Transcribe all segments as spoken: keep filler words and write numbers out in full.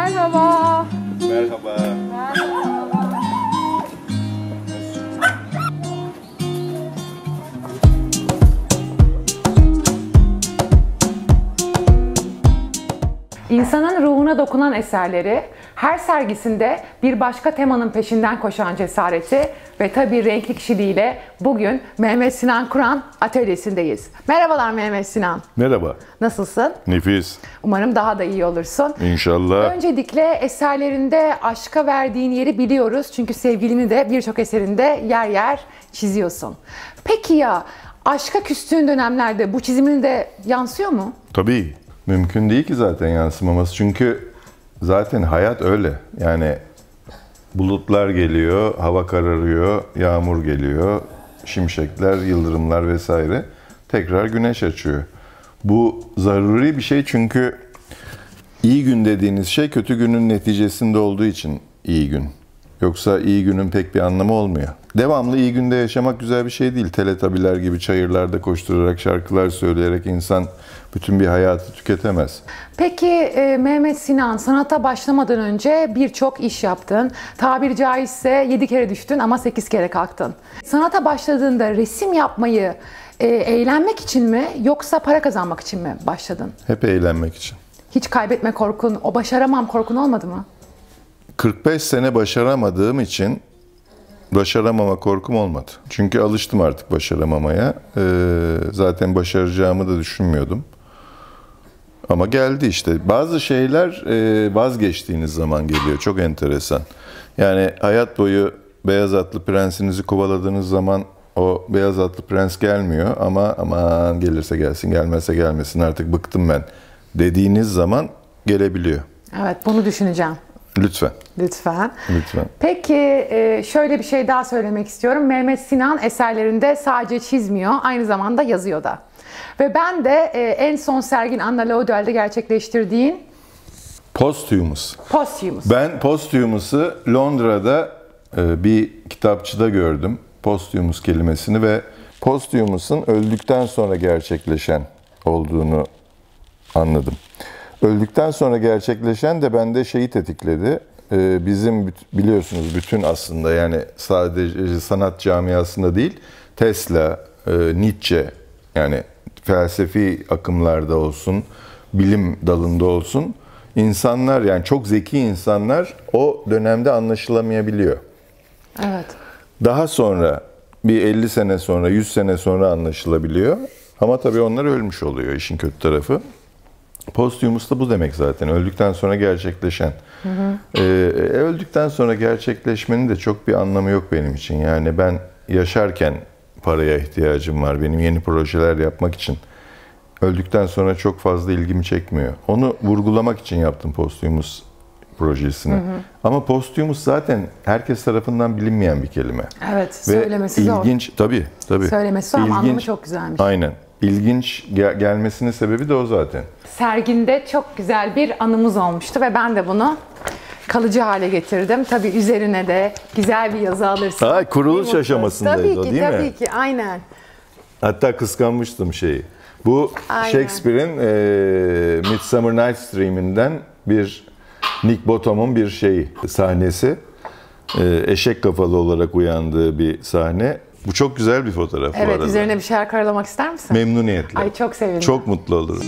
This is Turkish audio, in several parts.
Merhaba. Merhaba. Merhaba. İnsanın ruhuna dokunan eserleri, her sergisinde bir başka temanın peşinden koşan cesareti ve tabii renkli kişiliğiyle bugün Mehmet Sinan Kur'an atölyesindeyiz. Merhabalar Mehmet Sinan. Merhaba. Nasılsın? Nefis. Umarım daha da iyi olursun. İnşallah. Öncelikle eserlerinde aşka verdiğin yeri biliyoruz. Çünkü sevgilini de birçok eserinde yer yer çiziyorsun. Peki ya aşka küstüğün dönemlerde bu çizimin de yansıyor mu? Tabii. Mümkün değil ki zaten yansımaması. Çünkü zaten hayat öyle. Yani bulutlar geliyor, hava kararıyor, yağmur geliyor, şimşekler, yıldırımlar vesaire. Tekrar güneş açıyor. Bu zaruri bir şey çünkü iyi gün dediğiniz şey kötü günün neticesinde olduğu için iyi gün. Yoksa iyi günün pek bir anlamı olmuyor. Devamlı iyi günde yaşamak güzel bir şey değil. Teletabiler gibi çayırlarda koşturarak, şarkılar söyleyerek insan bütün bir hayatı tüketemez. Peki e, Mehmet Sinan, sanata başlamadan önce birçok iş yaptın. Tabiri caizse yedi kere düştün ama sekiz kere kalktın. Sanata başladığında resim yapmayı e, eğlenmek için mi yoksa para kazanmak için mi başladın? Hep eğlenmek için. Hiç kaybetme korkun, o başaramam korkun olmadı mı? kırk beş sene başaramadığım için başaramama korkum olmadı. Çünkü alıştım artık başaramamaya. Ee, zaten başaracağımı da düşünmüyordum. Ama geldi işte. Bazı şeyler e, vazgeçtiğiniz zaman geliyor. Çok enteresan. Yani hayat boyu beyaz atlı prensinizi kovaladığınız zaman o beyaz atlı prens gelmiyor. Ama aman gelirse gelsin, gelmezse gelmesin, artık bıktım ben dediğiniz zaman gelebiliyor. Evet, bunu düşüneceğim. Lütfen. Lütfen. Lütfen. Peki şöyle bir şey daha söylemek istiyorum. Mehmet Sinan eserlerinde sadece çizmiyor, aynı zamanda yazıyor da. Ve ben de en son sergin Anna Laudel'de gerçekleştirdiğin Posthumous. Posthumous. Ben Posthumous'u Londra'da bir kitapçıda gördüm. Posthumous kelimesini ve Posthumous'un öldükten sonra gerçekleşen olduğunu anladım. Öldükten sonra gerçekleşen de bende şeyi tetikledi. Ee, bizim biliyorsunuz bütün aslında yani sadece sanat camiasında değil, Tesla, e, Nietzsche yani felsefi akımlarda olsun, bilim dalında olsun insanlar yani çok zeki insanlar o dönemde anlaşılamayabiliyor. Evet. Daha sonra bir elli sene sonra, yüz sene sonra anlaşılabiliyor. Ama tabii onlar ölmüş oluyor işin kötü tarafı. Posthumous da bu demek zaten. Öldükten sonra gerçekleşen. Hı hı. Ee, öldükten sonra gerçekleşmenin de çok bir anlamı yok benim için. Yani ben yaşarken paraya ihtiyacım var. Benim yeni projeler yapmak için. Öldükten sonra çok fazla ilgimi çekmiyor. Onu vurgulamak için yaptım Posthumous projesini. Hı hı. Ama Posthumous zaten herkes tarafından bilinmeyen bir kelime. Evet, söylemesi zor. İlginç, tabii, tabii. Söylemesi zor ama anlamı çok güzelmiş. Aynen. İlginç gel- gelmesinin sebebi de o zaten. Serginde çok güzel bir anımız olmuştu ve ben de bunu kalıcı hale getirdim. Tabii üzerine de güzel bir yazı alırsın. Ha, kuruluş aşamasındaydı tabii o ki, değil tabii mi? Tabii ki, aynen. Hatta kıskanmıştım şeyi. Bu Aynen. Shakespeare'in e, Midsummer Night's Dream'inden bir Nick Bottom'un bir şeyi, sahnesi. E, eşek kafalı olarak uyandığı bir sahne. Bu çok güzel bir fotoğraf bu arada. Evet, üzerine bir şeyler karalamak ister misin? Memnuniyetle. Ay çok sevindim. Çok mutlu olurum.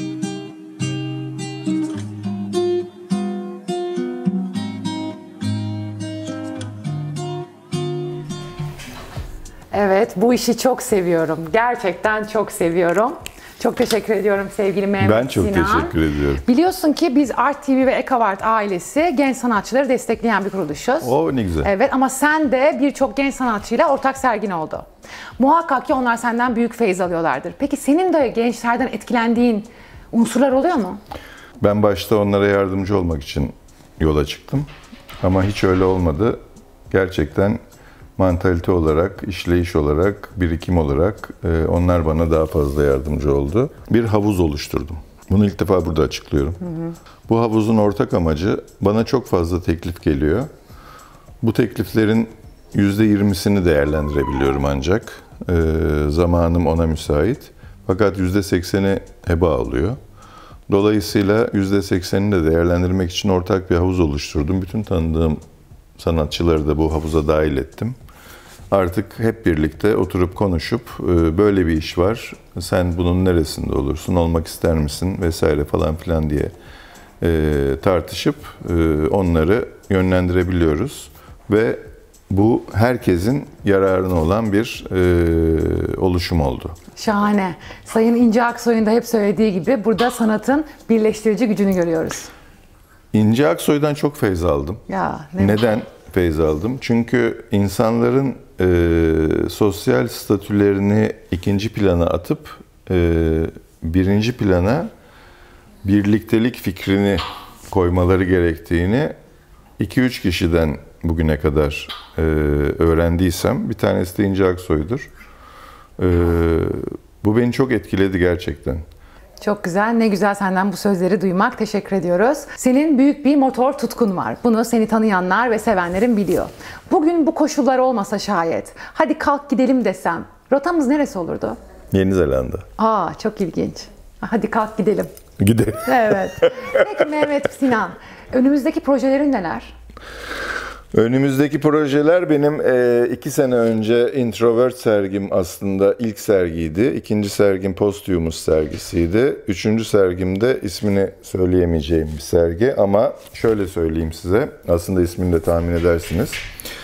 Evet, bu işi çok seviyorum. Gerçekten çok seviyorum. Çok teşekkür ediyorum sevgili Mehmet Sinan. Ben çok Sinan. teşekkür ediyorum. Biliyorsun ki biz Art T V ve Ekavart ailesi genç sanatçıları destekleyen bir kuruluşuz. O ne güzel. Evet ama sen de birçok genç sanatçıyla ortak sergin oldu. Muhakkak ki onlar senden büyük feyiz alıyorlardır. Peki senin de gençlerden etkilendiğin unsurlar oluyor mu? Ben başta onlara yardımcı olmak için yola çıktım. Ama hiç öyle olmadı. Gerçekten mantalite olarak, işleyiş olarak, birikim olarak e, onlar bana daha fazla yardımcı oldu. Bir havuz oluşturdum. Bunu ilk defa burada açıklıyorum. Hı hı. Bu havuzun ortak amacı, bana çok fazla teklif geliyor. Bu tekliflerin yüzde yirmisini değerlendirebiliyorum ancak. E, zamanım ona müsait. Fakat yüzde sekseni heba oluyor. Dolayısıyla yüzde seksenini de değerlendirmek için ortak bir havuz oluşturdum. Bütün tanıdığım sanatçıları da bu havuza dahil ettim. Artık hep birlikte oturup konuşup böyle bir iş var, sen bunun neresinde olursun, olmak ister misin vesaire falan filan diye tartışıp onları yönlendirebiliyoruz. Ve bu herkesin yararına olan bir oluşum oldu. Şahane. Sayın İnce Aksoy'un da hep söylediği gibi burada sanatın birleştirici gücünü görüyoruz. İnce Aksoy'dan çok feyz aldım. Ya, ne Neden mi? feyz aldım? Çünkü insanların e, sosyal statülerini ikinci plana atıp e, birinci plana birliktelik fikrini koymaları gerektiğini iki üç kişiden bugüne kadar e, öğrendiysem bir tanesi de İnce Aksoy'dur. E, bu beni çok etkiledi gerçekten. Çok güzel. Ne güzel senden bu sözleri duymak. Teşekkür ediyoruz. Senin büyük bir motor tutkun var. Bunu seni tanıyanlar ve sevenlerin biliyor. Bugün bu koşullar olmasa şayet, hadi kalk gidelim desem, rotamız neresi olurdu? Yeni Zelanda. Aa, çok ilginç. Hadi kalk gidelim. Gidelim. Evet. Peki Mehmet Sinan, önümüzdeki projelerin neler? Önümüzdeki projeler benim e, iki sene önce Introvert sergim aslında ilk sergiydi. İkinci sergim Posthumous sergisiydi. Üçüncü sergimde ismini söyleyemeyeceğim bir sergi ama şöyle söyleyeyim size. Aslında ismini de tahmin edersiniz.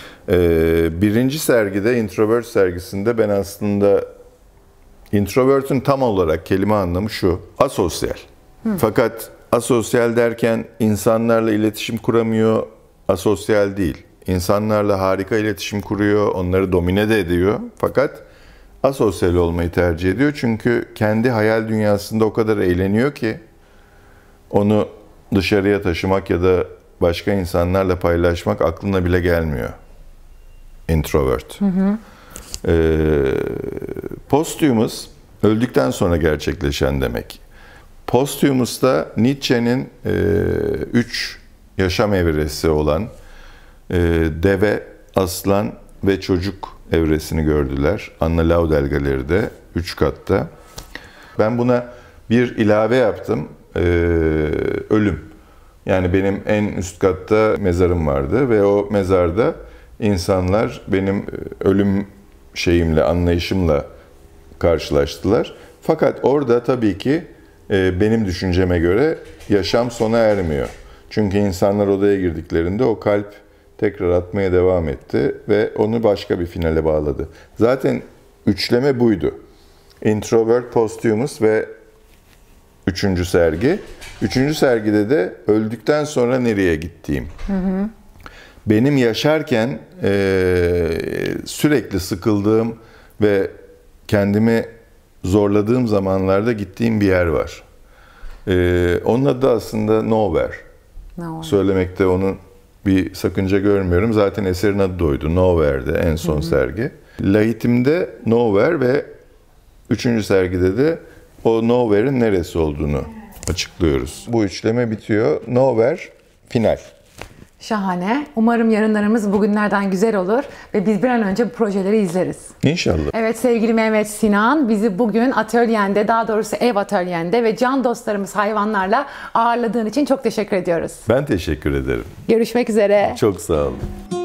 E, birinci sergide Introvert sergisinde ben aslında Introvert'ün tam olarak kelime anlamı şu. Asosyal. Hı. Fakat asosyal derken insanlarla iletişim kuramıyor. Asosyal değil. İnsanlarla harika iletişim kuruyor, onları domine de ediyor. Fakat asosyal olmayı tercih ediyor. Çünkü kendi hayal dünyasında o kadar eğleniyor ki onu dışarıya taşımak ya da başka insanlarla paylaşmak aklına bile gelmiyor. Introvert. Hı hı. Ee, Posthumous, öldükten sonra gerçekleşen demek. Posthumous Nietzsche'nin e, üç yaşam evresi olan e, deve, aslan ve çocuk evresini gördüler. Anna Laudel Galeri'de, üç katta. Ben buna bir ilave yaptım. E, ölüm. Yani benim en üst katta mezarım vardı ve o mezarda insanlar benim ölüm şeyimle, anlayışımla karşılaştılar. Fakat orada tabii ki e, benim düşünceme göre yaşam sona ermiyor. Çünkü insanlar odaya girdiklerinde o kalp tekrar atmaya devam etti ve onu başka bir finale bağladı. Zaten üçleme buydu. Introvert, Posthumous ve üçüncü sergi. Üçüncü sergide de öldükten sonra nereye gittiğim. Hı hı. Benim yaşarken e, sürekli sıkıldığım ve kendimi zorladığım zamanlarda gittiğim bir yer var. E, onun adı aslında Nowhere. No. Söylemekte onun bir sakınca görmüyorum. Zaten eserin adı da oydu. Nowhere'de en son hı hı. sergi. Lahitim'de Nowhere ve üçüncü sergide de o Nowhere'in neresi olduğunu açıklıyoruz. Bu üçleme bitiyor. Nowhere final. Şahane. Umarım yarınlarımız bugünlerden güzel olur ve biz bir an önce bu projeleri izleriz. İnşallah. Evet sevgili Mehmet Sinan, bizi bugün atölyende, daha doğrusu ev atölyende ve can dostlarımız hayvanlarla ağırladığın için çok teşekkür ediyoruz. Ben teşekkür ederim. Görüşmek üzere. Çok sağ olun.